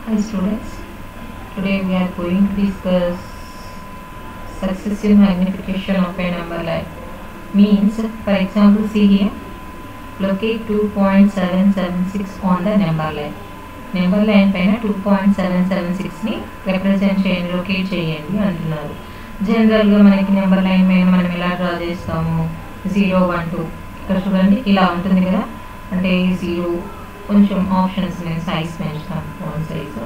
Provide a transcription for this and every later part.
Hi students, today we are going to discuss successive magnification of a number line. Means, for example, see here, locate 2.776 on the number line. Number line పైన 2.776 ని represent చేయండి, locate చేయండి అంటున్నారు. జనరల్గా మనకి number line మీద మనం ఎలా డ్రా చేస్తాము, 0 1 2 ఇక్కడ చూడండి ఇలా ఉంటుంది కదా. అంటే 0 కొంచెం ఆప్షన్స్ నేను సైజ్ పెంచుతాను, ఫోన్ సైజు.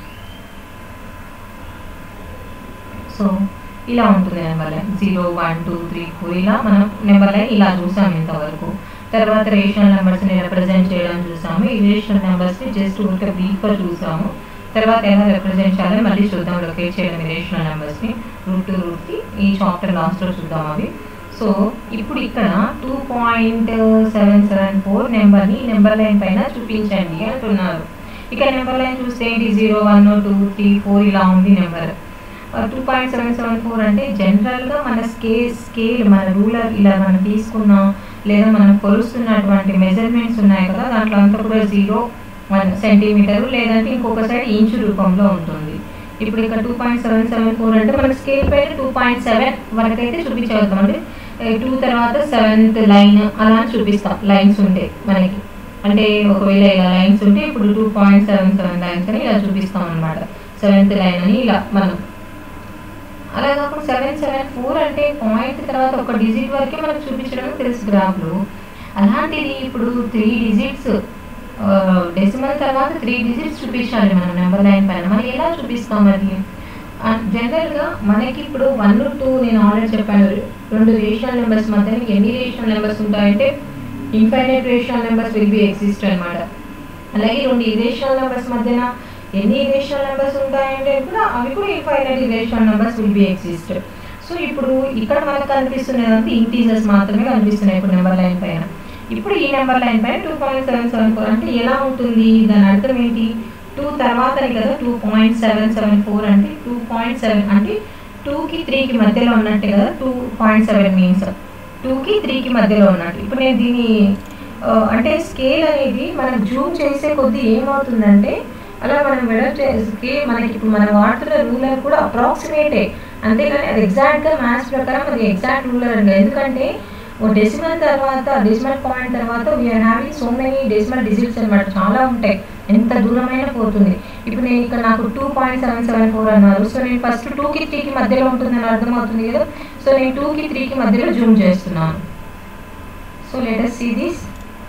సో ఇలా ఉంటుంది నెంబర్ లైన్, 0 1 2 3 4 ఇలా మనం నెంబర్ లైన్ ఇలా చూసాం ఇంతవరకు. తర్వాత రేషనల్ నెంబర్స్ని రిప్రజెంట్ చేయడం చూసాము. ఈ రేషనల్ నెంబర్స్ని జస్ట్ ఊరికే బ్రీఫ్గా చూసాము. తర్వాత ఎలా రిప్రజెంట్ చేయాలని మళ్ళీ చూద్దాం, లొకేట్ చేయడం ఈ రేషనల్ నెంబర్స్ని రూట్ టు రూట్కి ఈ చాప్టర్ లాస్ట్లో చూద్దాం అవి. సో ఇప్పుడు ఇక్కడ 2.774 నెంబర్ని నెంబర్ లైన్ పైన చూపించండి అంటున్నారు. ఇక్కడ నెంబర్ లైన్ చూస్తే ఏంటి, 0 1 2 3 4 ఇలా ఉంది నెంబర్. 2.774 అంటే జనరల్గా మన స్కేల్ మన రూలర్ ఇలా మనం తీసుకున్నాం, లేదా మనం కొలుస్తున్నటువంటి మెజర్మెంట్స్ ఉన్నాయి కదా, దాంట్లో అంతా కూడా 0 1 సెంటీమీటరు లేదంటే ఇంకొక సైడ్ ఇంచు రూపంలో ఉంటుంది. ఇప్పుడు ఇక్కడ 2.774 అంటే మన స్కేల్ పైన 2.7 వరకు అయితే చూపించగలుగుతాం. అంటే 2 తర్వాత 7th లైన్ అలా చూపిస్తాం, లైన్స్ ఉంటే మనకి. అంటే ఒకవేళ ఇలా లైన్స్ ఉంటే ఇప్పుడు 2.77 లైన్స్ అని ఇలా చూపిస్తాం అనమాట, 7th లైన్ అని ఇలా మనం. అలా కాకుండా 774 అంటే పాయింట్ తర్వాత ఒక డిజిట్ వరకే మనకు చూపించడం తెలుసు గ్రాఫ్లు. అలాంటిది ఇప్పుడు 3 డిజిట్స్ డెసిమల్ తర్వాత 3 డిజిట్స్ చూపించాలి మనం నెంబర్ లైన్ పైన. మనం ఎలా చూపిస్తాం అది? జనరల్గా మనకి ఇప్పుడు 1 2 నేను ఆల్రెడీ చెప్పాను, 2 రేషనల్ నెంబర్స్ మధ్య ఎన్ని రేషనల్ నెంబర్స్ ఉంటాయంటే infinite rational numbers will be exist అనమాట. అలాగే 2 ఇరేషనల్ నెంబర్స్ మధ్యన ఎన్ని ఇరేషనల్ నెంబర్స్ ఉంటాయంటే కూడా అవి కూడా infinite irrational numbers will be exist. So ఇప్పుడు ఇక్కడ మనకు కనిపిస్తున్నదంటే ఇంటీజర్స్ మాత్రమే కనిపిస్తున్నాయి ఇప్పుడు నెంబర్ లైన్ పైన. ఇప్పుడు ఈ నెంబర్ లైన్ పైన 2.774 అంటే ఎలా ఉంటుంది, దాని అర్థం ఏంటి, 2 తర్వాతనే కదా 2.774 అంటే 2.7 అంటే 2కి 3కి మధ్యలో ఉన్నట్టే కదా. 2.7 మీన్స్ 2కి 3కి మధ్యలో ఉన్నట్టు. ఇప్పుడు నేను దీన్ని అంటే స్కేల్ అనేది మనం జూమ్ చేసే కొద్దీ ఏమవుతుందంటే అలా మనం స్కేల్ మనకి ఇప్పుడు మనం వాడుతున్న రూలర్ కూడా అప్రాక్సిమేటే, అంతేగాని అది ఎగ్జాక్ట్గా మ్యాథ్స్ ప్రకారం అది ఎగ్జాక్ట్ రూలర్ అండి. ఎందుకంటే డెసిమల్ తర్వాత డెసిమల్ పాయింట్ తర్వాత we are having so many decimal digits అనమాట, చాలా ఉంటాయి, ఎంత దూరమైనా పోతుంది. ఇప్పుడు నేను ఇక్కడ నాకు 2.774 అన్నారు. సో నేను ఫస్ట్ 2కి 3కి మధ్యలో ఉంటుందని అర్థమవుతుంది కదా. సో నేను 2కి 3కి మధ్యలో జూమ్ చేస్తున్నాను. So let us see this.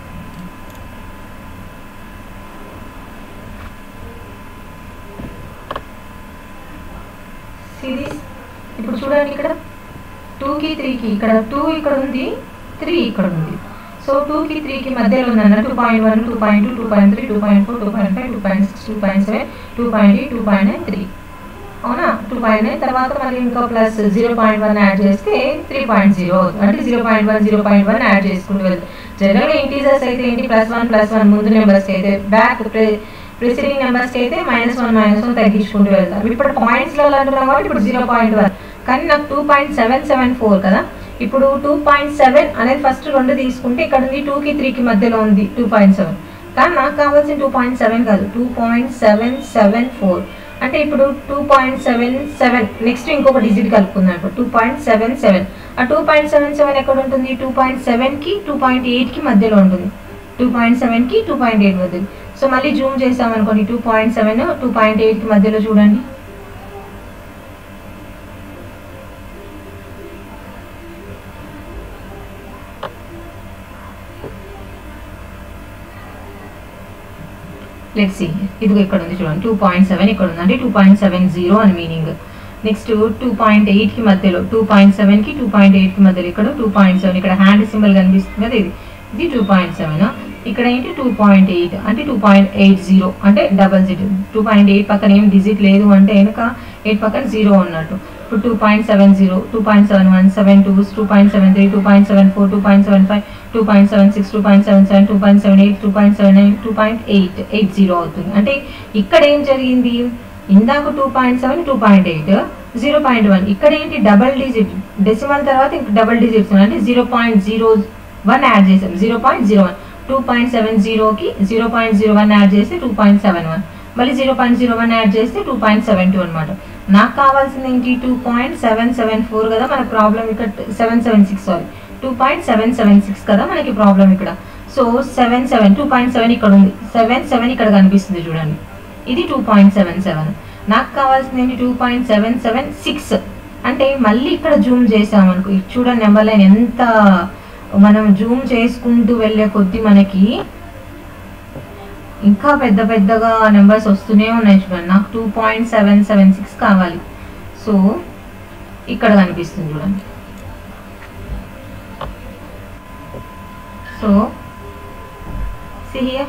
ఇప్పుడు చూడండి ఇక్కడ 2కి 3కి ఇక్కడ 2 ఇక్కడ ఉంది, 3 ఇక్కడ ఉంది. సో 2కి 3కి మధ్యలో ఉందన్న 2.1 2.2 2.3 2.4 2.5 2.6 2.7 2.8 2.9 3 అవునా. 2.9 తర్వాత మళ్ళీ ఇంకో ప్లస్ 0.1 యాడ్ చేస్తే 3.0 అవుతుంది. అంటే 0.1 0.1 యాడ్ చేసుకుంటూ వెళ్తాం. జనరల్గా ఇంటీజర్స్ అయితే ఏంటి +1 ముందు నెంబర్స్కి అయితే బ్యాక్ ప్రిసీడింగ్ నెంబర్స్కి అయితే -1 తగ్గించుకుంటూ వెళ్తాం. ఇప్పుడు పాయింట్స్లలో అంటున్నాం కాబట్టి ఇప్పుడు 0.1, కానీ నాకు 2.774 కదా. ఇప్పుడు 2.7 అనేది ఫస్ట్ 2 తీసుకుంటే ఇక్కడ ఉంది 2కి 3కి మధ్యలో ఉంది 2.7, కానీ నాకు కావాల్సిన 2.7 కాదు 2.774. అంటే ఇప్పుడు 2.77 నెక్స్ట్ ఇంకొక డిజిట్ కలుపుకుందాం. ఇప్పుడు 2.77 ఆ 2.77 ఎక్కడ ఉంటుంది, 2.7కి 2.8కి మధ్యలో ఉంటుంది, 2.7కి 2.8 మధ్యలో. సో మళ్ళీ జూమ్ చేసామనుకోండి 2.7 2.8కి మధ్యలో చూడండి. లెట్స్ సీ, ఇది ఇక్కడ ఉంది చూడండి 2.7 ఇక్కడ ఉంది, అంటే 2.70 అని మీనింగ్. నెక్స్ట్ 2.8కి మధ్యలో 2.7కి 2.8కి మధ్యలో ఇక్కడ 2.7 ఇక్కడ హ్యాండ్ సింబల్ కనిపిస్తుంది కదా, ఇది 2.7. ఇక్కడ ఏంటి 2.8 అంటే 2.80 అంటే డబల్ డిజిట్. 2.8 పక్కన ఏం డిజిట్ లేదు అంటే వెనుక 8 పక్కన 0 ఉన్నట్టు. ఇప్పుడు 2.70 2.71 72 2.73 2.74 2.75 2.76 2.77 2.78 2.79 2.880 అవుతుంది. అంటే ఇక్కడ ఏం జరిగింది, ఇందాక 2.7 2.8 0.1 ఇక్కడ ఏంటి డబల్ డిజిట్, డెసిమల్ తర్వాత ఇంక డబల్ డిజిట్స్ అంటే 0.01 యాడ్ చేసాం, 0.01 2.70కి 0.01 యాడ్ చేసి 2.71 మళ్ళీ 0.01 యాడ్ చేస్తే 2.72 అనమాట. నాకు కావాల్సింది ఏంటి 2.774 కదా మనకు ప్రాబ్లం ఇక్కడ 2.776 కదా మనకి ప్రాబ్లం ఇక్కడ. సో 2.7 ఇక్కడ ఉంది, 77 ఇక్కడ కనిపిస్తుంది చూడండి, ఇది 2.77. నాకు కావాల్సింది ఏంటి 2.776. అంటే మళ్ళీ ఇక్కడ జూమ్ చేసామనుకో, చూడండి నెంబర్ లైన్ ఎంత మనం జూమ్ చేసుకుంటూ వెళ్ళే కొద్దీ మనకి ఇంకా పెద్ద పెద్దగా నెంబర్స్ వస్తూనే ఉన్నాయి చూడండి. నాకు 2.776 కావాలి. సో ఇక్కడ కనిపిస్తుంది చూడండి. సో see here,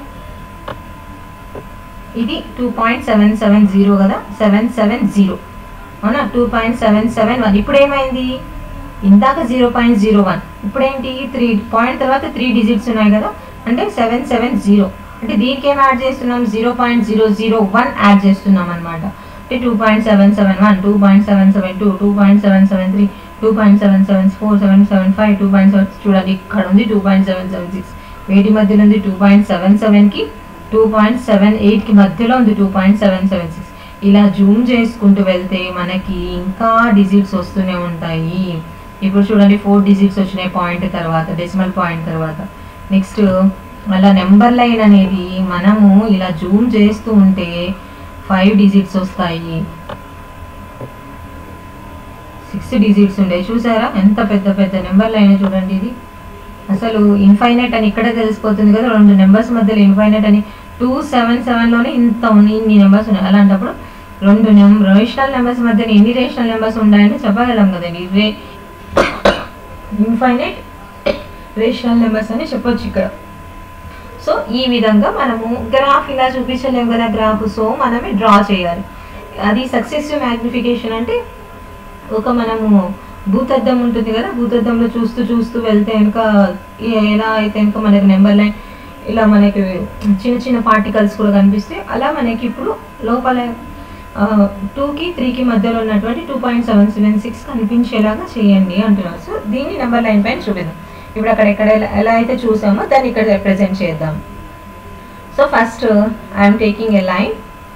ఇది 2.770 కదా, 770 అవునా, 2.771. ఇప్పుడు ఏమైంది, ఇందాక 0.01, ఇప్పుడేంటి 3 పాయింట్ తర్వాత 3 డిజిట్స్ ఉన్నాయి కదా, అంటే 770. అంటే దీనికి ఏం యాడ్ చేస్తున్నాం, 0.001 యాడ్ చేస్తున్నాం అనమాట. అంటే 2.771, 2.772, 2.773, 2.774, 775, 2.7. చూడండి ఇక్కడ ఉంది 2.776, వేటి మధ్యలో ఉంది 2.77కి 2.78కి మధ్యలో ఉంది 2.776. ఇలా జూమ్ చేసుకుంటూ వెళ్తే మనకి ఇంకా డిజిట్స్ వస్తూనే ఉంటాయి. ఇప్పుడు చూడండి 4 డిజిట్స్ వచ్చినాయి పాయింట్ తర్వాత, డెసిమల్ పాయింట్ తర్వాత. నెక్స్ట్ అలా నెంబర్ లైన్ అనేది మనము ఇలా జూమ్ చేస్తూ ఉంటే 5 డిజిట్స్ వస్తాయి, 6 డిజిట్స్ ఉంటాయి. చూసారా ఎంత పెద్ద పెద్ద నెంబర్ లైన్ చూడండి. ఇది అసలు ఇన్ఫైనైట్ అని ఇక్కడే తెలిసిపోతుంది కదా, 2 నెంబర్స్ మధ్యలో ఇన్ఫైనైట్ అని. 277లోనే ఇన్ని నెంబర్స్ ఉన్నాయి. అలాంటప్పుడు 2 రేషనల్ నెంబర్స్ మధ్య ఎన్ని రేషనల్ నెంబర్స్ ఉన్నాయని చెప్పగలం కదండి. ఇన్ఫైనైట్ రేషనల్ నెంబర్స్ అని చెప్పొచ్చు ఇక్కడ. సో ఈ విధంగా మనము గ్రాఫ్ ఇలా చూపించలేము కదా గ్రాఫ్, సో మనమే డ్రా చేయాలి. అది సక్సెసివ్ మ్యాగ్నిఫికేషన్ అంటే ఒక మనము భూతద్దం ఉంటుంది కదా, భూతద్దంలో చూస్తూ చూస్తూ వెళ్తే కనుక ఎలా అయితే కనుక మనకి నెంబర్ లైన్ ఇలా మనకి చిన్న చిన్న పార్టికల్స్ కూడా కనిపిస్తాయి. అలా మనకి ఇప్పుడు లోపల 2కి 3కి మధ్యలో ఉన్నటువంటి 2.776 కనిపించేలాగా చేయండి అంటున్నారు. సో దీన్ని నెంబర్ లైన్ పైన చూపిద్దాం. ఇప్పుడు అక్కడ ఎక్కడ ఎలా అయితే చూసామో దాన్ని ఇక్కడ రిప్రజెంట్ చేద్దాం. So first I'm taking a line,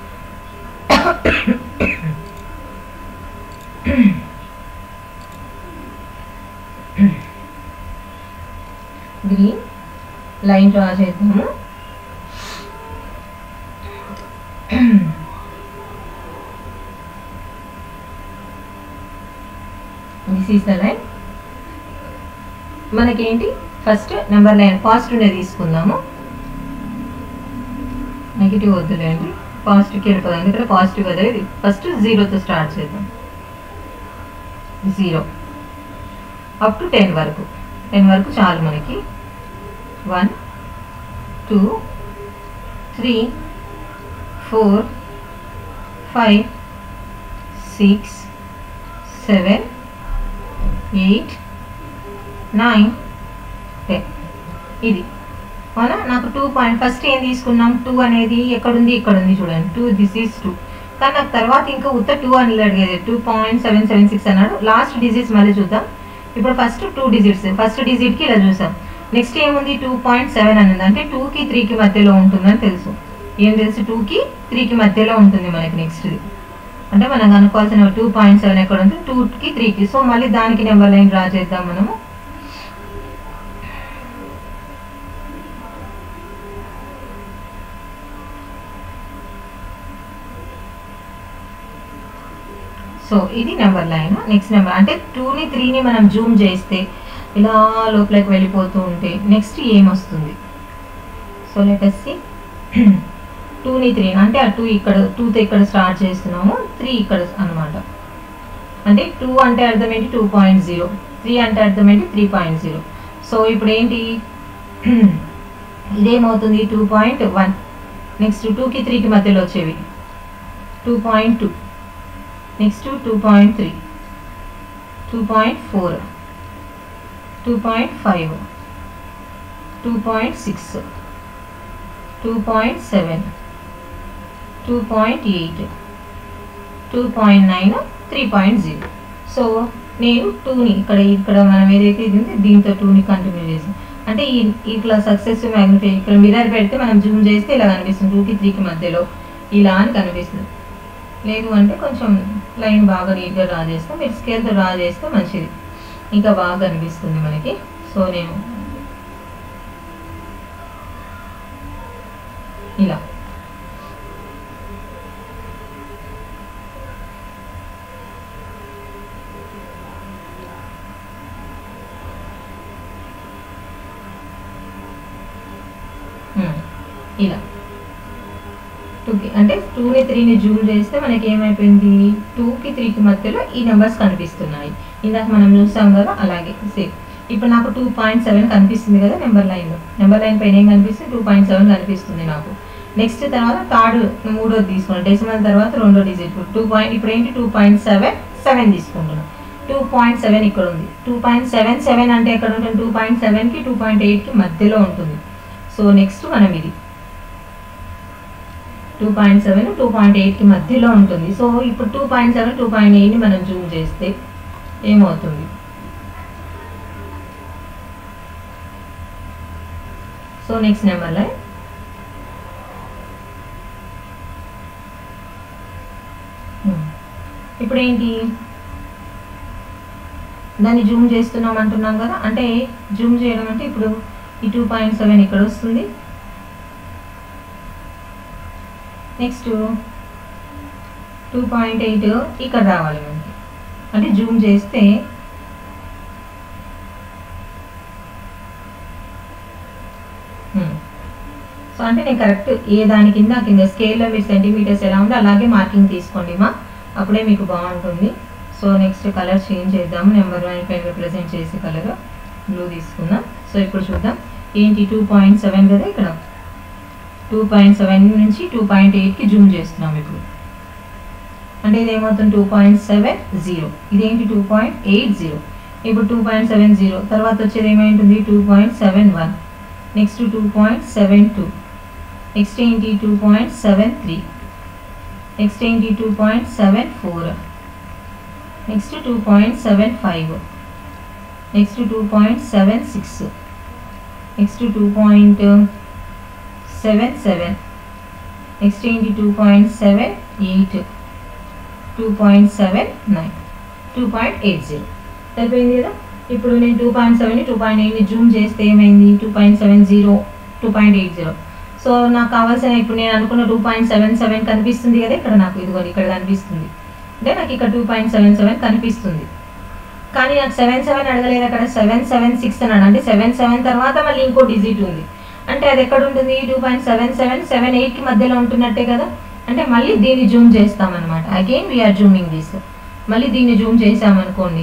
green line draw చేద్దాము. This is the line. మనకేంటి ఫస్ట్ నెంబర్ లైన్ పాజిటివ్ నే తీసుకుందాము, నెగిటివ్ వద్దులేండి, పాజిటివ్కి వెళ్ళిపోదాం. ఇక్కడ పాజిటివ్ కదా, ఇది ఫస్ట్ 0తో స్టార్ట్ చేద్దాం. 0 అప్ టు 10 వరకు, 10 వరకు చాలు మనకి. 1 2 3 4 5 6 7 8 9 10. ఇది అవునా. నాకు 2 పాయింట్ ఫస్ట్ ఏం తీసుకున్నాం, 2 అనేది ఎక్కడుంది, ఇక్కడ ఉంది చూడండి, 2 దిస్ ఈజ్ 2. కానీ నాకు తర్వాత ఇంకా ఉత్త 2 అని అడిగేది, 2.776 అన్నాడు. లాస్ట్ డిజిట్స్ మళ్ళీ చూద్దాం. ఇప్పుడు ఫస్ట్ 2 డిజిట్స్, ఫస్ట్ డిజిట్కి ఇలా చూసాం. నెక్స్ట్ ఏముంది 2.7 అని ఉంది, అంటే 2కి 3కి మధ్యలో ఉంటుందని తెలుసు. ఏం తెలుసు, 2కి 3కి మధ్యలో ఉంటుంది మనకి. నెక్స్ట్ది అంటే మనం అనుకోవాల్సిన 2.7 ఎక్కడ ఉంది, 2కి 3కి. సో మళ్ళీ దానికి నెంబర్ లైన్ డ్రా చేద్దాం మనము. సో ఇది నెంబర్ లైన్. నెక్స్ట్ నెంబర్ అంటే 2ని 3ని మనం జూమ్ చేస్తే ఇలా లోపలికి వెళ్ళిపోతూ ఉంటే నెక్స్ట్ ఏమొస్తుంది. సో లెట్ us see 2ని 3 అంటే ఆ 2 ఇక్కడ 2తో ఇక్కడ స్టార్ట్ చేస్తున్నాము, 3 ఇక్కడ అనమాట. అంటే 2 అంటే అర్థం ఏంటి 2.0, 3 అంటే అర్థం ఏంటి 3.0. సో ఇప్పుడు ఏంటి ఇదేమవుతుంది 2.1. నెక్స్ట్ 2కి 3కి మధ్యలో వచ్చేవి 2.2, నెక్స్ట్ 2.3, 2.4, 2.5, 2.6, 2.7, 2.8, 2.9, 3.0. సో నేను 2ని ఇక్కడ మనం ఏదైతే ఇది ఉంది దీంతో 2ని కంటిన్యూ చేసాం. అంటే ఇట్లా సక్సెసివ్ మ్యాగ్నిఫికేషన్ ఇక్కడ మిర్రర్ పెడితే మనం జూమ్ చేస్తే ఇలా కనిపిస్తుంది 2కి 3కి మధ్యలో. ఇలా అని కనిపిస్తుంది. లేదు అంటే కొంచెం లైన్ బాగా నీట్గా డ్రా చేస్తే, మీరు స్కేల్తో డ్రా చేస్తే మంచిది, ఇంకా బాగా కనిపిస్తుంది మనకి. సో నేను ఇలా ఇలా 2కి అంటే 2ని 3ని జూమ్ చేస్తే మనకి ఏమైపోయింది, 2కి 3కి మధ్యలో ఈ నెంబర్స్ కనిపిస్తున్నాయి. ఇందాక మనం చూసాం కదా, అలాగే సేమ్. ఇప్పుడు నాకు 2.7 కనిపిస్తుంది కదా నెంబర్ లైన్ పైన ఏం కనిపిస్తుంది, 2.7 కనిపిస్తుంది నాకు. నెక్స్ట్ తర్వాత మూడోది తీసుకున్నాను, డెసిమల్ తర్వాత రెండో డిజిట్ ఇప్పుడు ఏంటి 2.77 తీసుకుంటున్నాను. 2.7 ఇక్కడ ఉంది. 2.77 అంటే ఎక్కడ ఉంటుంది, 2.7కి 2.8కి మధ్యలో ఉంటుంది. సో నెక్స్ట్ మనం ఇది 2.7 2.8కి మధ్యలో ఉంటుంది. సో ఇప్పుడు 2.7 2.8ని మనం జూమ్ చేస్తే ఏమవుతుంది, సో నెక్స్ట్ నెంబర్ లైన్ ఇప్పుడు ఏంటి, దాన్ని జూమ్ చేస్తున్నాం అంటున్నాం కదా, అంటే జూమ్ చేయడం అంటే ఇప్పుడు ఈ 2.7 ఇక్కడ వస్తుంది. నెక్స్ట్ 2.8 ఇక్కడ రావాలి మనకి, అంటే జూమ్ చేస్తే సో అంటే నేను కరెక్ట్ ఏ దాని కింద స్కేల్లో మీరు సెంటీమీటర్స్ ఎలా ఉందో అలాగే మార్కింగ్ తీసుకోండి మా, అప్పుడే మీకు బాగుంటుంది. సో నెక్స్ట్ కలర్ చేంజ్ చేద్దాము, నెంబర్ 1 పైన రిప్రజెంట్ చేసే కలర్ బ్లూ తీసుకుందాం. సో ఇప్పుడు చూద్దాం ఏంటి 2.7 కదా, ఇక్కడ 2.7 నుంచి 2.8కి జూమ్ చేస్తున్నాం ఇప్పుడు. అంటే ఇది ఏమవుతుంది 2.70, ఇదేంటి 2.80. ఇప్పుడు 2.70 తర్వాత వచ్చేది ఏమైంటుంది 2.71, నెక్స్ట్ 2.72, నెక్స్ట్ ఏంటి 2.73, నెక్స్ట్ ఏంటి 2.74, నెక్స్ట్ 2.75, నెక్స్ట్ 2.76, నెక్స్ట్ 2.77, నెక్స్ట్ ఏంటి 2.78, 2.79, 2.80 అయిపోయింది కదా. ఇప్పుడు నేను 2.7 2.8ని జూమ్ చేస్తే ఏమైంది 2.70 2.80. సో నాకు కావాల్సిన ఇప్పుడు నేను అనుకున్న 2.77 కనిపిస్తుంది కదా ఇక్కడ, నాకు ఇదిగో ఇక్కడ కనిపిస్తుంది, అంటే నాకు ఇక్కడ 2.77 కనిపిస్తుంది. కానీ నాకు 77 అడగలేదు, అక్కడ 776 అన్నాడు, అంటే 77 తర్వాత మళ్ళీ ఇంకో డిజిట్ ఉంది, అంటే అది ఎక్కడ ఉంటుంది 2.77 78కి మధ్యలో ఉంటున్నట్టే కదా. అంటే మళ్ళీ దీన్ని జూమ్ చేస్తామన్నమాట, అగైన్ వీఆర్ జూమింగ్ దిస్. మళ్ళీ దీన్ని జూమ్ చేసామనుకోండి,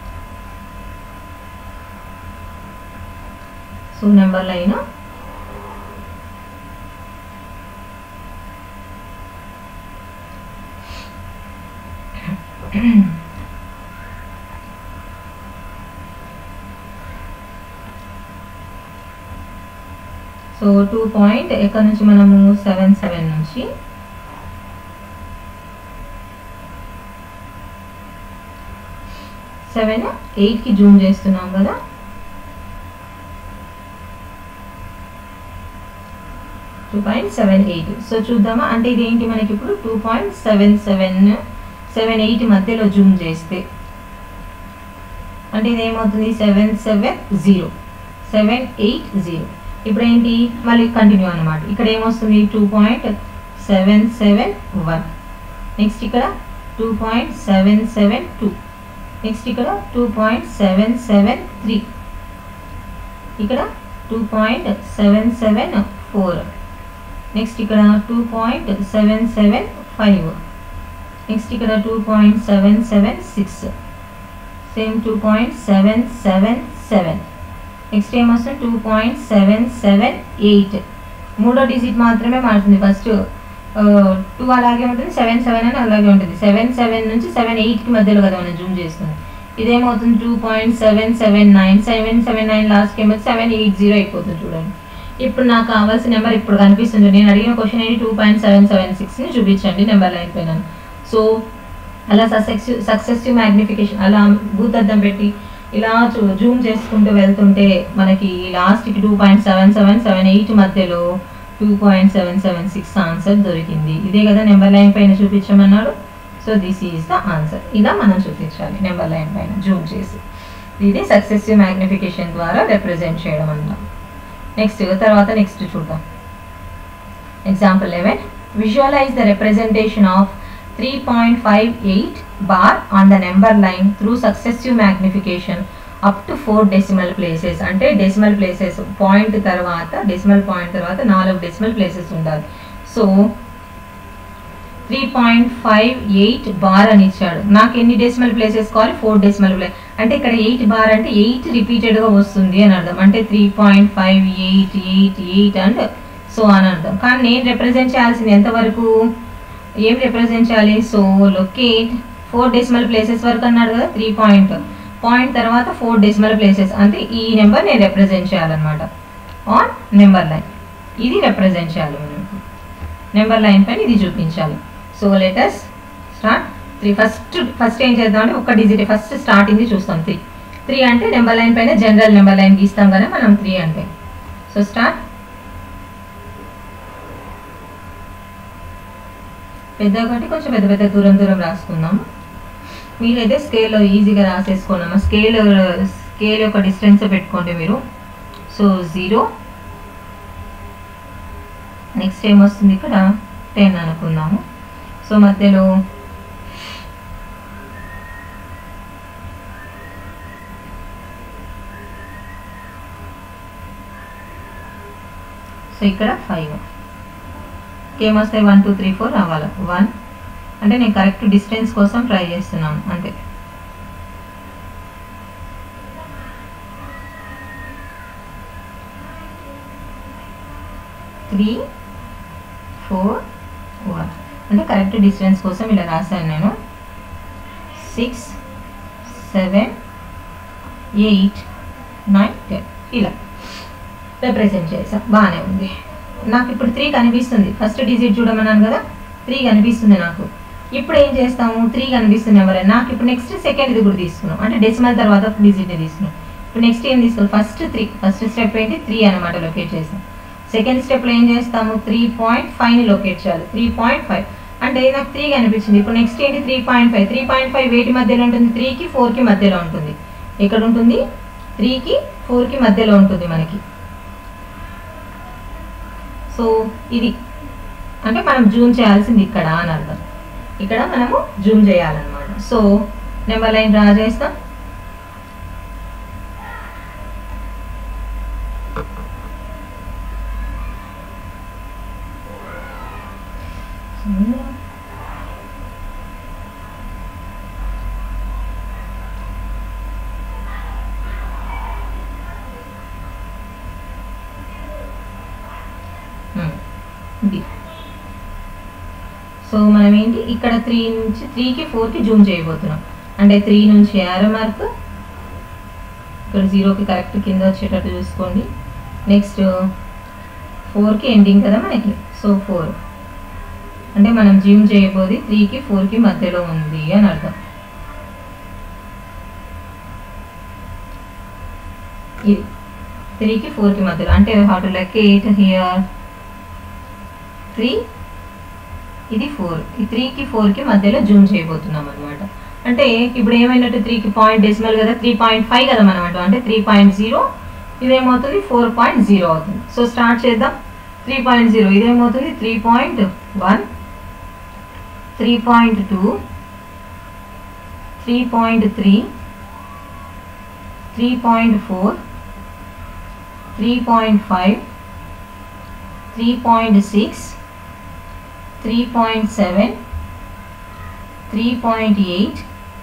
so number line so 2 point ఎక్కడ నుంచి మనము 77 నుంచి 8కి జూమ్ చేస్తున్నాం కదా. సో చూద్దామా, అంటే ఇది ఏంటి మనకి ఇప్పుడు 2.77 మధ్యలో జూమ్ చేస్తే అంటే ఇది ఏమవుతుంది 780. ఇప్పుడు ఏంటి మళ్ళీ కంటిన్యూ అన్నమాట, ఇక్కడ ఏమొస్తుంది 2.771, నెక్స్ట్ ఇక్కడ 2.772, నెక్స్ట్ ఇక్కడ 2.773, ఇక్కడ 2.774, నెక్స్ట్ ఇక్కడ 2.775, నెక్స్ట్ ఇక్కడ 2.776, సేమ్ 2.777, నెక్స్ట్ ఏమొస్తుంది 2.778. మూడో డిజిట్ మాత్రమే మారుతుంది, ఫస్ట్ 2 అలాగే ఉంటుంది, 77 అని అలాగే ఉంటుంది. 77 నుంచి 78కి మధ్యలో కదా మనం జూమ్ చేస్తుంది. ఇదేమవుతుంది 2.779, 779 లాస్ట్కి ఏమో 780 అయిపోతుంది. చూడండి ఇప్పుడు నాకు కావాల్సిన నెంబర్ ఇప్పుడు కనిపిస్తుంది. నేను అడిగిన క్వశ్చన్ ఏంటి 2.776ని చూపించండి నెంబర్ లైన్ పైన. సో అలా సక్సెసివ్ మ్యాగ్నిఫికేషన్ అలా భూతద్దం పెట్టి ఇలా జూమ్ చేసుకుంటూ వెళ్తుంటే మనకి లాస్ట్కి 2.7778 మధ్యలో 2.776 ఆన్సర్ దొరికింది. ఇదే కదా నెంబర్ లైన్ పైన చూపించమన్నాడు. So this is the answer. ఇలా మనం చూపించాలి నెంబర్ లైన్ పైన జూమ్ చేసి. ఇది సక్సెసివ్ మ్యాగ్నిఫికేషన్ ద్వారా రిప్రజెంట్ చేయడం అన్నమాట. నెక్స్ట్ చూద్దాం. Example 11. Visualize the representation of 3.58 bar on the number line through successive magnification up to 4 decimal places. అంటే డెసిమల్ ప్లేసెస్ పాయింట్ తర్వాత డెసిమల్ పాయింట్ తర్వాత 4 డెసిమల్ ప్లేసెస్ ఉండాలి. సో 3.58 బార్ అని ఇచ్చాడు. నాకు ఎన్ని డెసిమల్ ప్లేసెస్ కావాలి? 4 డెసిమల్ ప్లేస్. అంటే ఇక్కడ 8 బార్ అంటే 8 రిపీటెడ్గా వస్తుంది అని అర్థం. అంటే 3.588 అండ్ సో అని అర్థం. కానీ నేను రిప్రజెంట్ చేయాల్సింది ఎంతవరకు? ఏం రిప్రజెంట్ చేయాలి? సో లొకేట్ 4 డెసిమల్ ప్లేసెస్ వరకు అన్నాడు కదా. 3 పాయింట్ తర్వాత 4 డెసిమల్ ప్లేసెస్ అంటే ఈ నెంబర్ నేను రిప్రజెంట్ చేయాలన్నమాట ఆన్ నెంబర్ లైన్. ఇది రిప్రజెంట్ చేయాలి మనం నెంబర్ లైన్ పైన, ఇది చూపించాలి. So let us start. 3 first ఏం చేద్దాం అంటే ఒక డిజిట్ ఫస్ట్ స్టార్టింగ్ చూస్తాం. 3 అంటే నెంబర్ లైన్ పైన జనరల్ నెంబర్ లైన్ గీస్తాం కదా మనం 3 అంటే. So start. పెద్ద ఒకటి కొంచెం పెద్ద దూరం రాసుకుందాం. మీరైతే స్కేల్లో ఈజీగా రాసేసుకున్నామా. స్కేల్ యొక్క డిస్టెన్స్ పెట్టుకోండి మీరు. సో 0. నెక్స్ట్ ఏమొస్తుంది ఇక్కడ 10 అనుకుందాము. సో మధ్యలో సో ఇక్కడ 5. ఏమొస్తాయి? 1 2 3 4 రావాలి. 1 అంటే నేను కరెక్ట్ డిస్టెన్స్ కోసం ట్రై చేస్తున్నాను అంతే. త్రీ 4 1 అంటే కరెక్ట్ డిస్టెన్స్ కోసం ఇలా రాశాను నేను. 6 7 8 9 10 ఇలా రిప్రజెంట్ చేసాం. బాగానే ఉంది. నాకు ఇప్పుడు 3 కనిపిస్తుంది. ఫస్ట్ డిజిట్ చూడమన్నాను కదా, 3 కనిపిస్తుంది నాకు. ఇప్పుడు ఏం చేస్తాము? 3 కనిపిస్తుంది ఎవరైనా. నాకు ఇప్పుడు నెక్స్ట్ సెకండ్ ఇది కూడా తీసుకున్నాం. అంటే డెసిమల్ తర్వాత డిజిట్ని తీసుకున్నాం. ఇప్పుడు నెక్స్ట్ ఏం తీసుకోవాలి? ఫస్ట్ 3. ఫస్ట్ స్టెప్ ఏంటి? 3 అనమాట లొకేట్ చేసాం. సెకండ్ స్టెప్లో ఏం చేస్తాము? 3.5ని లొకేట్ చేయాలి. 3.5 అంటే నాకు 3 కనిపించింది. ఇప్పుడు నెక్స్ట్ ఏంటి? 3.5. 3.5 వేటి మధ్యలో ఉంటుంది? 3కి 4కి మధ్యలో ఉంటుంది. ఎక్కడ ఉంటుంది? 3కి 4కి మధ్యలో ఉంటుంది మనకి. సో ఇది అంటే మనం జూమ్ చేయాల్సింది ఇక్కడ అని అర్థం. ఇక్కడ మనము జూమ్ చేయాలన్నమాట. సో నెంబర్ లైన్ డ్రా చేస్తాం. సో మనం ఏంటి ఇక్కడ 3 నుంచి 3కి 4కి జూమ్ చేయబోతున్నాం. అంటే 3 నుంచి యారో మార్క్ ఇక్కడ 0కి కరెక్ట్ కింద వచ్చేటట్టు చూసుకోండి. నెక్స్ట్ 4కి ఎండింగ్ కదా మనకి. సో 4 అంటే మనం జూమ్ చేయబోది 3కి 4కి మధ్యలో ఉంది అని అర్థం. ఇది 3కి 4కి మధ్యలో అంటే హౌ టు లొకేట్ హియర్ 3 ఇది 4. ఈ 3కి 4కి మధ్యలో జూమ్ చేయబోతున్నాం అనమాట. అంటే ఇప్పుడు ఏమైనట్టు 3కి పాయింట్ డెసిమల్ కదా, 3.5 కదా మనం అంటే 3.0. ఇదేమవుతుంది? 4.0 అవుతుంది. సో స్టార్ట్ చేద్దాం. 3.0 ఇదేమవుతుంది? 3.1 3.2 3.3 3.4 3.5 3.6 3.7 3.8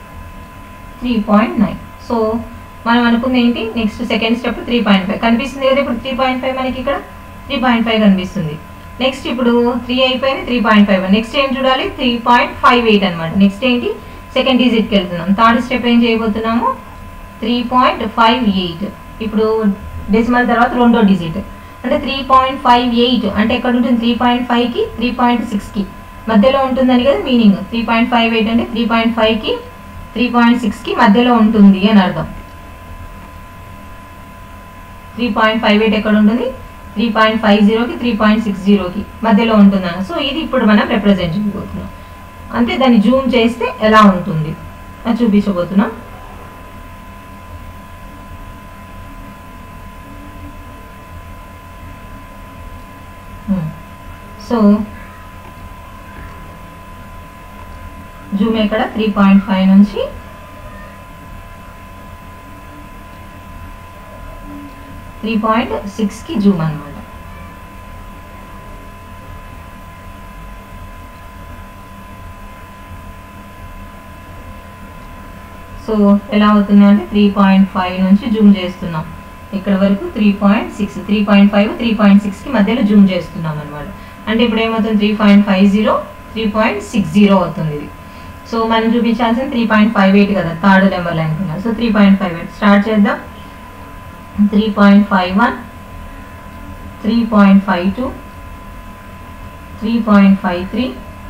3.9. సో మనం అనుకుంది ఏంటి? నెక్స్ట్ సెకండ్ స్టెప్ 3.5 కనిపిస్తుంది కదా. ఇప్పుడు 3.5 మనకి ఇక్కడ 3.5 కనిపిస్తుంది. నెక్స్ట్ ఇప్పుడు 3 అయిపోయింది. 3.5 నెక్స్ట్ ఏం చూడాలి? 3.58 అనమాట. నెక్స్ట్ ఏంటి? సెకండ్ డిజిట్కి వెళ్తున్నాం. థర్డ్ స్టెప్ ఏం చేయబోతున్నాము? 3.58. ఇప్పుడు డెసిమల్ తర్వాత రెండో డిజిట్ అంటే 3.58 అంటే ఎక్కడ ఉంటుంది? 3.5కి 3.6కి మధ్యలో ఉంటుందని కదా మీనింగ్. 3.58 అంటే 3.5కి 3.6కి మధ్యలో ఉంటుంది అని అర్థం. 3.58 ఎక్కడ ఉంటుంది? 3.50కి 3.60కి మధ్యలో ఉంటుందన్న. సో ఇది ఇప్పుడు మనం రిప్రజెంట్ చేయబోతున్నాం. అంటే దాన్ని జూమ్ చేస్తే ఎలా ఉంటుంది అది చూపించబోతున్నాం. సో జూమ్ ఇక్కడ 3.5 నుంచి 3.6కి జూమ్ అన్నమాట. సో ఎలా అవుతుంది అంటే 3.5 నుంచి జూమ్ చేస్తున్నాం ఇక్కడ వరకు 3.6 3.5 3.6కి మధ్యలో జూమ్ చేస్తున్నాం అన్నమాట. అంటే ఇప్పుడు ఏమవుతుంది 3.50 3.60 అవుతుంది ఇది. సో మనం చూపించాల్సిన 3.58 కదా థర్డ్ నెంబర్ లైన్ కింద. సో 3.58 స్టార్ట్ చేద్దాం. 3.51 3.52 3.53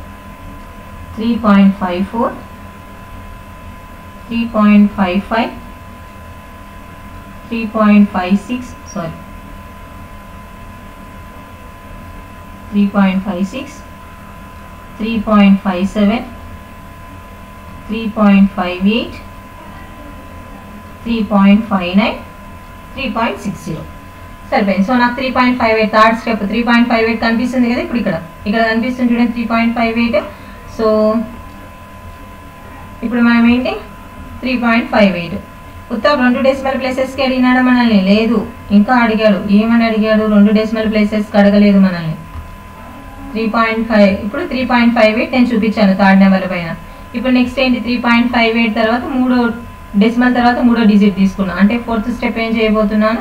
3.54 3.55 3.56 sorry 3.56 3.57 3.58 3.59 3.60 సరిపోయింది. సో నాకు 3.58 థర్డ్ స్టెప్ 3.58 కనిపిస్తుంది కదా ఇప్పుడు ఇక్కడ కనిపిస్తుంది చూడండి 3.58. సో ఇప్పుడు మనం ఏంటి 3.58 ఉత్తరం 2 డెసిమల్ ప్లేసెస్కి అడిగినాడు మనల్ని? లేదు, ఇంకా అడిగాడు. ఏమని అడిగాడు? 2 డెసిమల్ ప్లేసెస్కి అడగలేదు మనల్ని. 3.5 ఇప్పుడు 3.58 నేను చూపించాను థర్డ్ నెంబర్ పైన. ఇప్పుడు నెక్స్ట్ ఏంటి 3.58 తర్వాత 3 డెసిమల్ తర్వాత 3వ డిజిట్ తీసుకున్నాను. అంటే ఫోర్త్ స్టెప్ ఏం చేయబోతున్నాను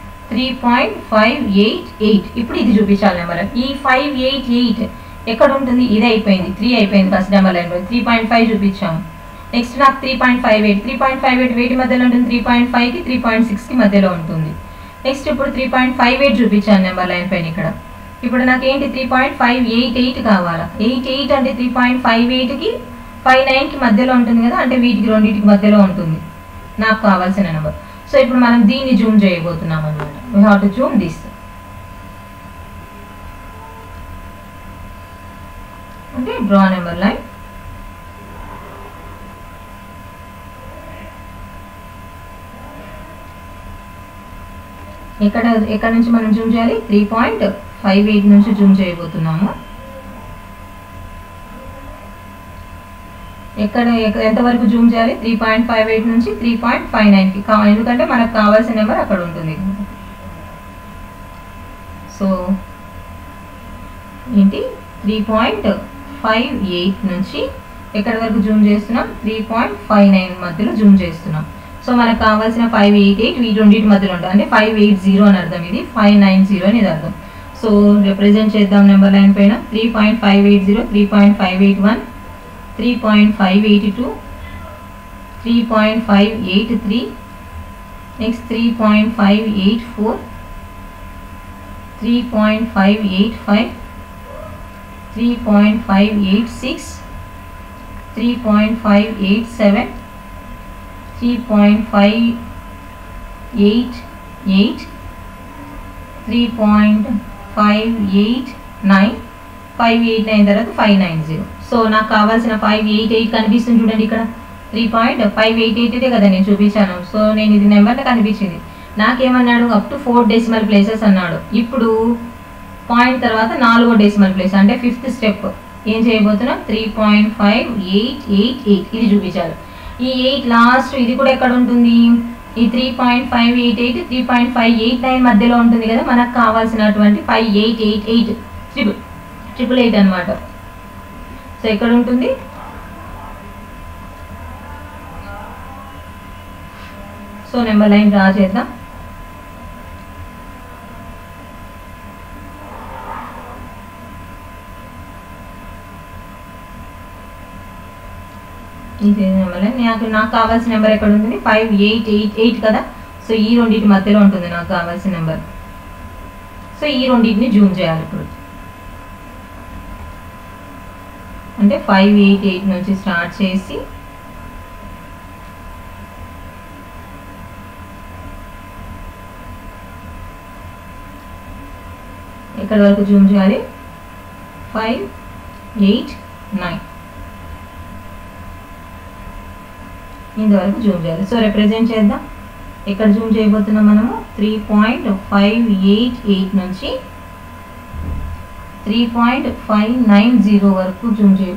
3.588. ఇప్పుడు ఇది చూపించాలి నెంబర్. ఈ 588 ఎక్కడ ఉంటుంది? ఇది అయిపోయింది 3 అయిపోయింది ఫస్ట్ నెంబర్ లైన్. 3.5 చూపించాము. నెక్స్ట్ నాకు 3.58 వేటి మధ్యలో ఉంటుంది? 3.5కి 3.6కి మధ్యలో ఉంటుంది. నెక్స్ట్ ఇప్పుడు 3.58 చూపించాను నెంబర్ లైన్ పైన ఇక్కడ. ఇప్పుడు నాకు ఏంటి 3.588 కావాలా? 88 అంటే 3.58కి 59కి మధ్యలో ఉంటుంది కదా, అంటే వీటికి రెండింటికి మధ్యలో ఉంటుంది నాకు కావాల్సిన నెంబర్. సో ఇప్పుడు మనం దీన్ని జూమ్ చేయబోతున్నాం అన్నమాట. We have to zoom this. అంటే డ్రా నెంబర్ లైన్. ఎక్కడ నుంచి మనం జూమ్ చేయాలి? 3.58 నుంచి జూమ్ చేయబోతున్నాము. ఎంతవరకు జూమ్ చేయాలి? 3.58 నుంచి 3.59కి. ఎందుకంటే మనకు కావాల్సిన నెంబర్ అక్కడ ఉంటుంది. సో ఏంటి 3.58 నుంచి ఎక్కడి వరకు జూమ్ చేస్తున్నాం? 3.59 మధ్యలో జూమ్ చేస్తున్నాం. సో మనకు కావాల్సిన 588 వీటి రెండింటి మధ్యలో ఉంటుంది. అంటే 580 అని అర్థం, ఇది 590 అని ఇది అర్థం. సో రిప్రజెంట్ చేద్దాం నెంబర్ లైన్ పైన. 3.580 3.581 3.582 3.583 నెక్స్ట్ 3.584 3.585 3.586 3.587 3.588 3.589 589 తర్వాత 590. సో నాకు కావాల్సిన 588 కనిపిస్తుంది చూడండి ఇక్కడ. 3.588 కదా నేను చూపించాను. సో నేను ఇది నెంబర్ కనిపించింది. నాకేమన్నాడు? అప్ టు 4 డెసిమల్ ప్లేసెస్ అన్నాడు. ఇప్పుడు పాయింట్ తర్వాత 4వ డెసిమల్ ప్లేస్ అంటే 5th స్టెప్ ఏం చేయబోతున్నాం? 3.5888 ఇది చూపించాలి. ఈ 8 లాస్ట్ ఇది కూడా ఎక్కడ ఉంటుంది? ఈ 3.588 3.589 మధ్యలో ఉంటుంది కదా. మనకు కావాల్సినటువంటి 5888 888 అనమాట. సో ఎక్కడ ఉంటుంది? సో నెంబర్ లైన్ డ్రా చేద్దాం. ఇది నెంబర్ లైన్. నాకు కావాల్సిన నెంబర్ ఎక్కడ ఉంటుంది? 5888 కదా. సో ఈ రెండింటి మధ్యలో ఉంటుంది నాకు కావాల్సిన నెంబర్. సో ఈ రెండింటిని జూమ్ చేయాలి ఇప్పుడు. అంటే 588 నుంచి స్టార్ట్ చేసి ఇక్కడ వరకు జూమ్ చేయాలి 5 8 9 ఇంతవరకు జూమ్ చేయాలి. సో రిప్రజెంట్ చేద్దాం. ఇక్కడ జూమ్ చేయబోతున్నాం మనము 3.588 నుంచి 3.590 వరకు జూమ్ చేయ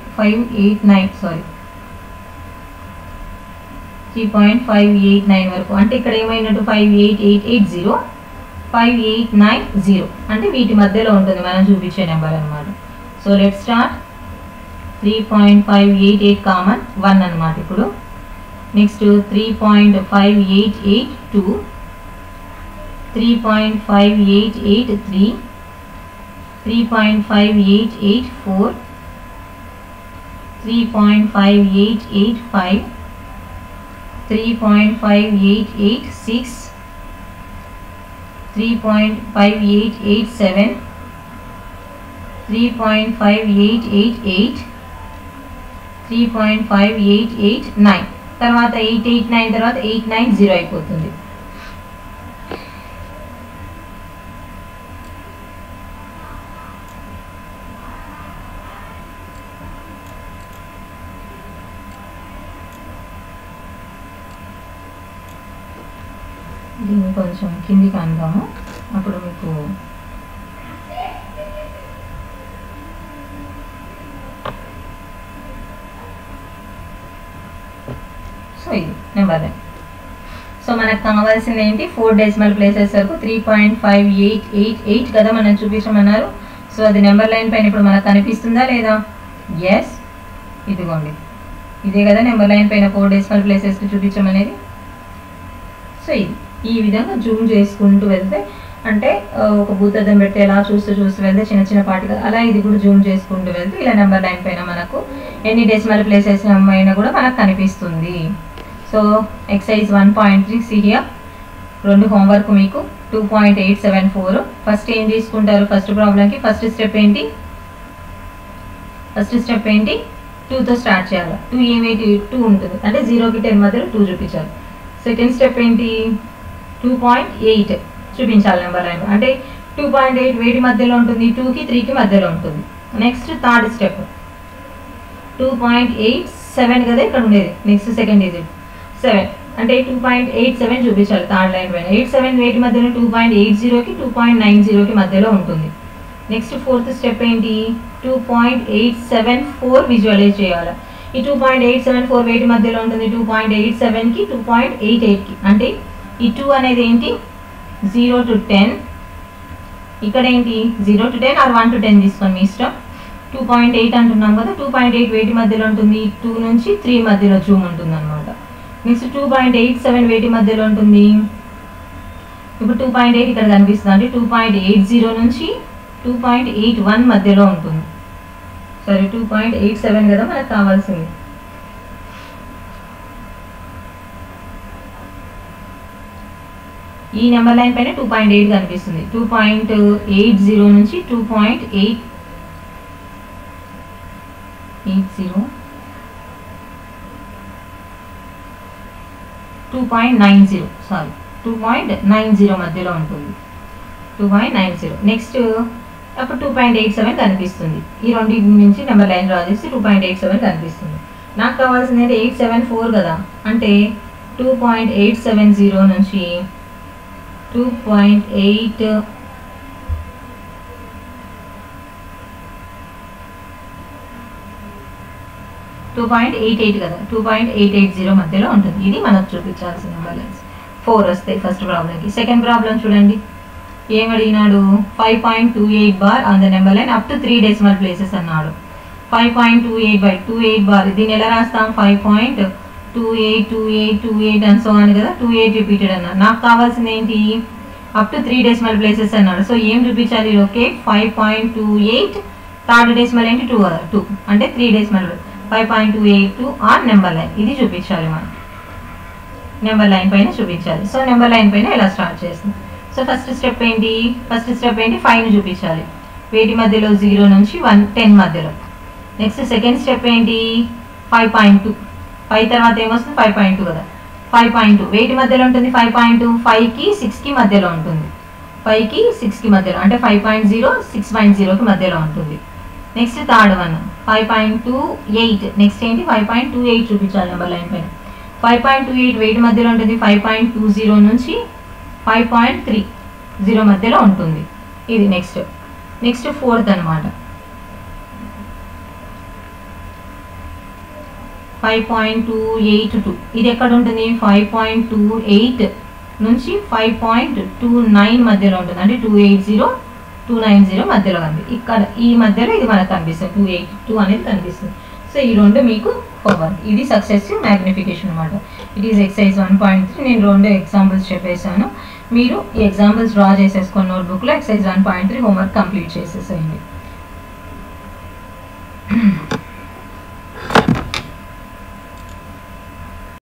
3.589 వరకు. అంటే ఇక్కడ ఏమైనట్టు 58880 5890 అంటే వీటి మధ్యలో ఉంటుంది మనం చూపించే నెంబర్ అనమాట. So let start. 3.588 కామన్ 1 అనమాట. ఇప్పుడు నెక్స్ట్ 3.588 3.588 3.588 3.588 3.588 3.588 3.588 3.588 తర్వాత 889 తర్వాత 890 అయిపోతుంది. దీన్ని కొంచెం కిందికి అందాము, అప్పుడు మీకు సో ఇది నెంబర్ 9. సో మనకు కావాల్సింది ఏంటి 4 డెసిమల్ ప్లేసెస్ వరకు 3.588 కదా మనం చూపించమన్నారు. సో అది నెంబర్ లైన్ పైన ఇప్పుడు మనకు కనిపిస్తుందా లేదా? ఎస్, ఇదిగోండి, ఇదే కదా నెంబర్ లైన్ పైన 4 డెసిమల్ ప్లేసెస్ చూపించమనేది. సో ఇది ఈ విధంగా జూమ్ చేసుకుంటూ వెళ్తే, అంటే ఒక భూతద్దం పెట్టి ఎలా చూస్తూ వెళ్తే చిన్న చిన్న పార్టిగా, అలా ఇది కూడా జూమ్ చేసుకుంటూ వెళ్తే ఇలా నెంబర్ లైన్ పైన మనకు ఎన్ని డెసిమల్ ప్లేసెస్ అయినా కూడా మనకు కనిపిస్తుంది. సో ఎక్సర్సైజ్ 1.3 హియర్ 2 హోంవర్క్ మీకు 2.874. ఫస్ట్ ఏం తీసుకుంటారు? ఫస్ట్ ప్రాబ్లంకి ఫస్ట్ స్టెప్ ఏంటి? 2తో స్టార్ట్ చేయాలి. 2 ఏమేంటి? 2 ఉంటుంది, అంటే 0కి 10 మధ్యలో 2 చూపించాలి. సెకండ్ స్టెప్ ఏంటి? 2.8 చూపించాలి నెంబర్ లైన్, అంటే 2.8 వేటి మధ్యలో ఉంటుంది? 2కి 3కి మధ్యలో ఉంటుంది. నెక్స్ట్ థర్డ్ స్టెప్ 2.87 కదా ఇక్కడ ఉండేది. నెక్స్ట్ సెకండ్ డిజిట్ 7, అంటే 2.87 చూపించాలి థర్డ్ లైన్ పైన. 87 వేటి మధ్యలో? 2.80కి 2.90కి మధ్యలో ఉంటుంది. నెక్స్ట్ ఫోర్త్ స్టెప్ ఏంటి? 2.874 విజువలైజ్ చేయాలి. ఈ 2.874 వేటి మధ్యలో ఉంటుంది? 2.87కి 2.88కి. అంటే ఈ 2 అనేది ఏంటి? 0 to 10. ఇక్కడ ఏంటి? 0 to 10 ఆర్ 1 to 10 తీసుకోండి మీ ఇష్టం. 2.8 అంటున్నాం కదా, 2.8 వేటి మధ్యలో ఉంటుంది? 2 నుంచి 3 మధ్యలో జూమ్ ఉంటుంది అనమాట. నెక్స్ట్ 2.87 వేటి మధ్యలో ఉంటుంది? ఇప్పుడు 2.8 ఇక్కడ కనిపిస్తుంది, అంటే 2.80 నుంచి 2.81 మధ్యలో ఉంటుంది. సరే, 2.87 కదా మనకు కావాల్సింది. ఈ నెంబర్ లైన్ పైన 2.8 కనిపిస్తుంది. 2.80 నుంచి 2.90 మధ్యలో ఉంటుంది. 2.90. నెక్స్ట్ అప్పుడు 2.87 కనిపిస్తుంది. ఈ రెండింటి నుంచి నెంబర్ లైన్ డ్రా చేసి 2.87 కనిపిస్తుంది. నాకు కావాల్సింది అంటే 874 కదా, అంటే 2.870 నుంచి 2.88 కదా, 2.880 మధ్యలో ఉంటుంది. ఇది మనకు చూపించాల్సిన నెంబర్ లైన్స్. 4 వస్తాయి ఫస్ట్ ప్రాబ్లంకి. సెకండ్ ప్రాబ్లం చూడండి, ఏం అడిగినాడు? 5.28 bar on the number line up to 3 decimal places అన్నాడు. 5.28 బార్, దీన్ని ఎలా రాస్తాం? 5.28 అండ్ సో అని కదా, 28 రిపీటెడ్ అన్నారు. నాకు కావాల్సింది ఏంటి? అప్ టు 3 డెసిమల్ ప్లేసెస్ అన్నాడు. సో ఏం చూపించాలి? ఓకే, 5.28 థర్డ్ డెసిమల్ ఏంటి? 2 కదా, 2 అంటే 3 డెసిమల్ 5.282 ఆన్ నెంబర్ లైన్. ఇది చూపించాలి మనం నెంబర్ లైన్ పైన చూపించాలి. సో నెంబర్ లైన్ పైన ఎలా స్టార్ట్ చేస్తాం? సో ఫస్ట్ స్టెప్ ఏంటి? 5ని చూపించాలి. వేటి మధ్యలో? 0 నుంచి 10 మధ్యలో. నెక్స్ట్ సెకండ్ స్టెప్ ఏంటి? 5.2. 5 తర్వాత ఏమొస్తుంది? 5.2 కదా, 5.2 వేటి మధ్యలో ఉంటుంది? 5.2 5కి 6కి మధ్యలో ఉంటుంది. 5కి 6కి మధ్యలో అంటే 5.0 6.0కి మధ్యలో ఉంటుంది. Next third one 5.28. నెక్స్ట్ ఏంటి 5.28 చూపించాలి నెంబర్ లైన్ పైన. 5.28 వెయిట్ మధ్యలో ఉంటుంది. 5.20 నుంచి 5.30 మధ్యలో ఉంటుంది. ఇది నెక్స్ట్ ఫోర్త్ అనమాట. 5.282 ఇది ఎక్కడ ఉంటుంది? 5.28 నుంచి 5.29 మధ్యలో ఉంటుంది. అంటే 280 290 మధ్యలో ఉంది. ఇక్కడ ఈ మధ్యలో ఇది మనకు కనిపిస్తుంది 282 అనేది కనిపిస్తుంది. సో ఈ రెండు మీకు హోంవర్క్. ఇది సక్సెసివ్ మ్యాగ్నిఫికేషన్ అనమాట. It is exercise 1.3. నేను 2 ఎగ్జాంపుల్స్ చెప్పేశాను. మీరు ఈ ఎగ్జాంపుల్స్ డ్రా చేసేసుకొని నోట్బుక్లో ఎక్సర్సైజ్ 1.3 హోంవర్క్ కంప్లీట్ చేసేసేయండి.